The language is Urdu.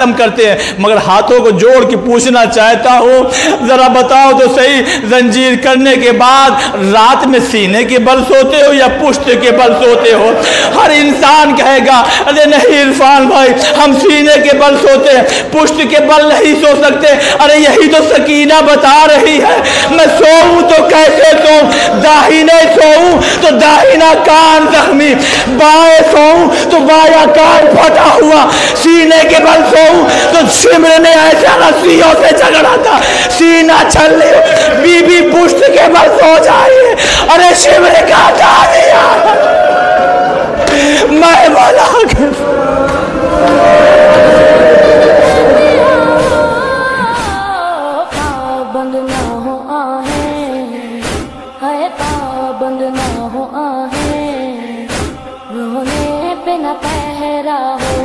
کرتے ہیں, مگر ہاتھوں کو جوڑ کے پوچھنا چاہتا ہوں, ذرا بتاؤ تو صحیح, زنجیر کرنے کے بعد رات میں سینے کے بل سوتے ہو یا پشت کے بل سوتے ہو؟ ہر انسان کہے گا ارے نہیں عرفان بھائی, ہم سینے کے بل سوتے ہیں, پشت کے بل نہیں سو سکتے. ارے یہی تو سکینہ بتا رہی ہے, میں سوؤں تو کیسے سوؤں, داہنے سوؤں تو داہنا کان زخمی, بائیں سوؤں تو بایاں کان پھٹا ہوا, سینے کے بل سوؤں تو شمر نے ایسا رسیوں سے جھگڑا تھا, سینہ چھل لی, بی بی پشت کے بل سو جائیے. ارے شمر کا دیا میں بولا پابند نہ ہو آہیں, ہے پابند نہ ہو آہیں, رونے پہ نہ پہرا ہو